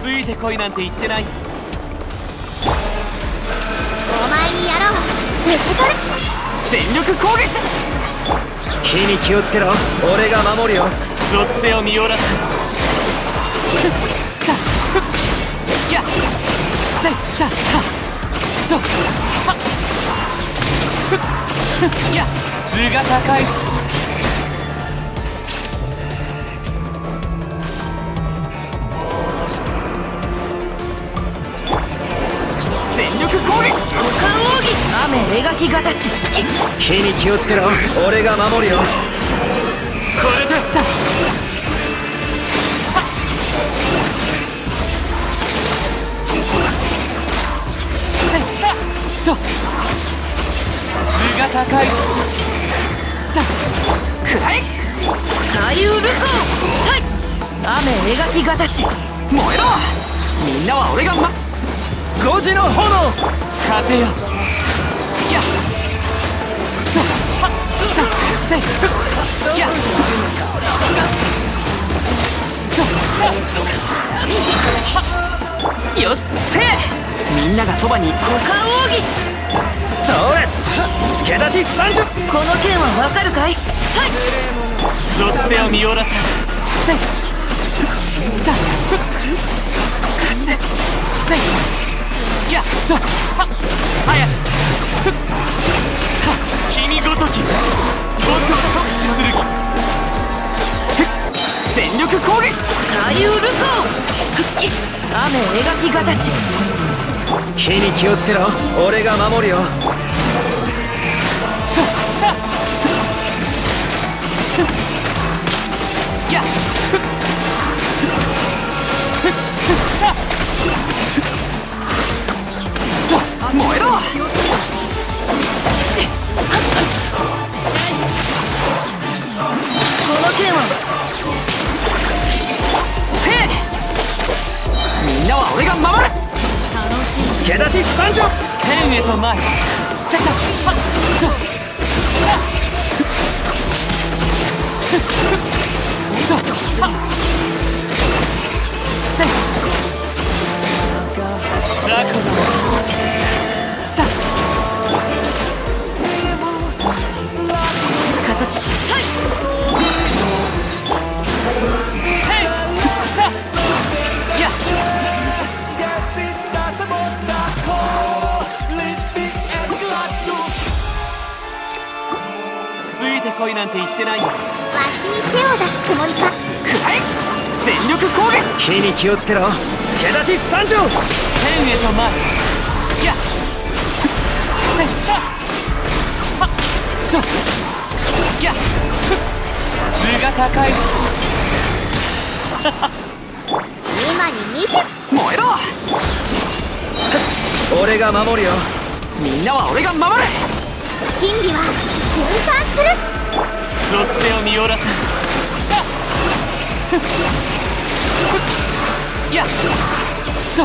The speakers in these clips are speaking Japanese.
ついてこいなんて言ってない。 お前にやろう。見つかる。 全力攻撃だ。 火に気をつけろ。俺が守るよ。 属性を見よらす。やっせったはとはっやっ図が高いぞ。全力攻撃。 五感奥義。雨描きがたし。 火に気をつけろ。俺が守るよ。 これでだ。せったと図が高いぞ。だくらえ。 左右ルコー。はい。雨描きがたし。 燃えろ。みんなは俺が 5時の炎。 風よ。やっとはっだせっやっとよしせみんながそばに。 五感奥義。 それ助立ち30。 この剣はわかるかい。はい。 属性を見よらせ。せいだせいやっとはっ早くはっ君ごとき僕を直視する気。全力攻撃。 左右ルコー。雨描きがたし。 火に気をつけろ。俺が守るよ。 やっ燃えろ。 この剣はみんなは俺が守る。 助立ち30。 天へと前。せたはっとはっとはっせザコだ形。はい。 へいだやっついてこいなんて言ってないよ。 わしに手を出すつもりか。 くらえ。全力攻撃。 火に気をつけろ。助立ち30。 天へと前。やっせったはっとやっ図が高いぞ。 今に見て。 燃えろ。 俺が守るよ。 みんなは俺が守れ。 真理は循環する。 属性を見よらせ。やっと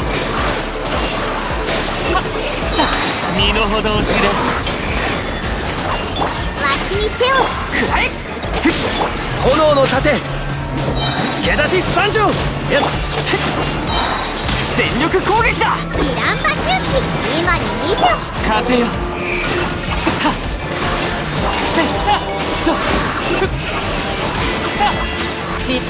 はっ身の程を知れ。 わしに手を。 くらえ。 炎の盾。助立ち30。やっ全力攻撃だ。 ジランバ周期。今に見て。 風よ。はっせっとはっし。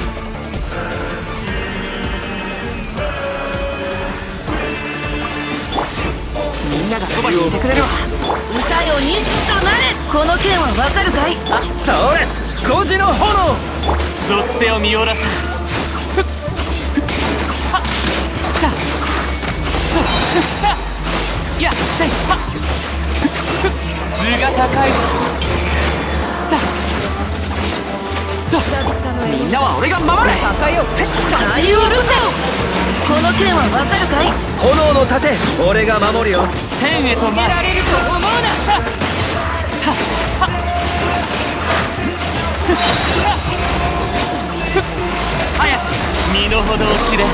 みんながそばにいてくれるわ。 歌よ錦となれ。この剣はわかるかい。 それ5時の炎。 属性を見よらせ。はっだやっせはっ図が高いぞ。だみんなは俺が守れ。 左右ルコー。この剣はわかるかい。 炎の盾。俺が守るよ。 天へと逃げられると思うな。 早く身の程を知れ。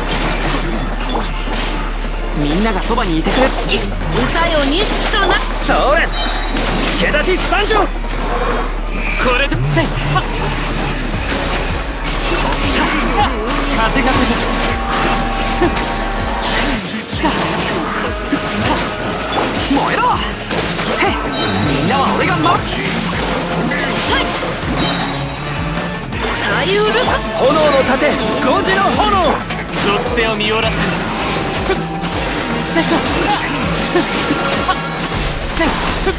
みんながそばにいてくれ。 歌よ錦とな。 それ助立ち30。 これでせいはっ風が吹く。 左右ルカ炎の盾5時の炎。 属性を見下ろす。セット。セット。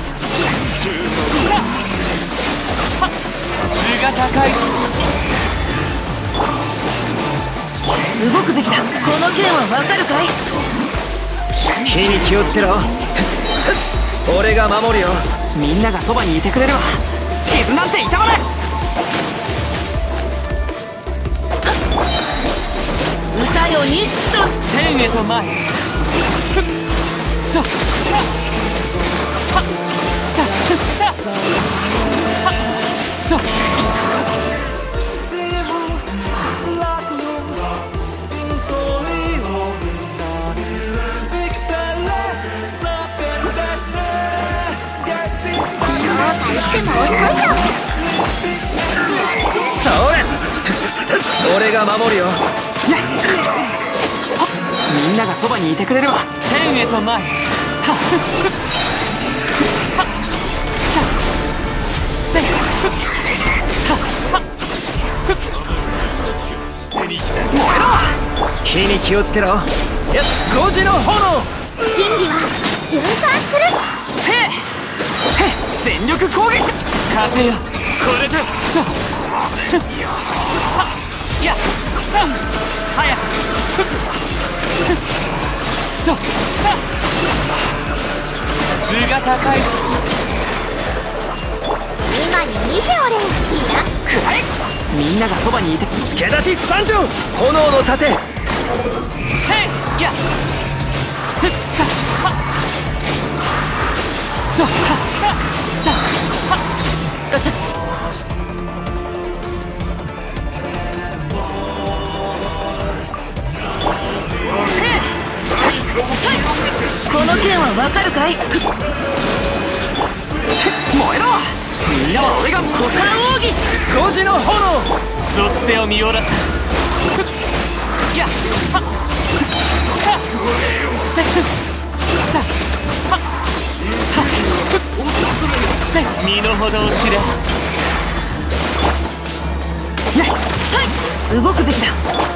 図が高い。 動くべきだ。この剣はわかるかい？ 火に気をつけろ。俺が守るよ。 みんながそばにいてくれるわ。傷なんて痛まない。 歌よ錦と天へと前。ふっとはっはっはっはっと。 しても遅いよ。 それ俺が守るよ。 みんながそばにいてくれるわ。天へと前。はっはっせっはっ燃えろ。 火に気をつけろ。よし5時の炎。 真理は循環する。 全力攻撃。風よこれでとはっやっはやとはっ図が高い。 今に見ておれ。いやくらえ。みんながそばにいて。 助出し参上。炎の盾。 へいやふっはっとはっはっこの剣はわかるかい？ 燃えろ。みんなは俺が股間奥義 5時の炎。 属性を見下ろす。やっはっはっせっさはっはっせっ身の程を知れ。 動くべきだ。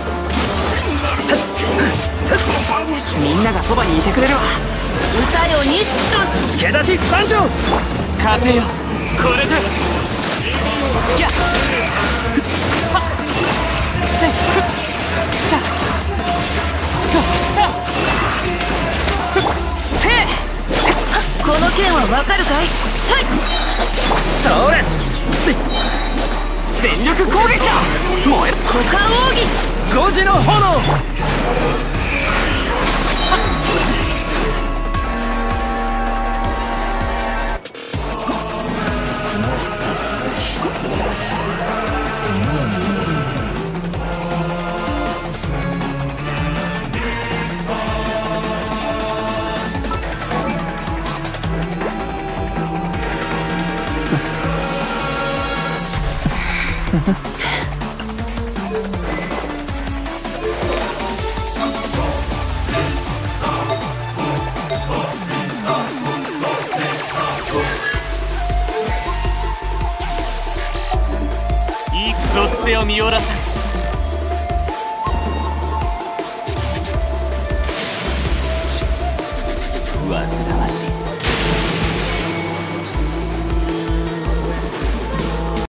みんながそばにいてくれるわ。 歌よ錦と助出し参上。 風よこれでやっはっせっさとはっへこの剣はわかるかい？ それ全力攻撃だ。燃える。 股間奥義 5時の炎。 属性を見下ろす。煩わしい。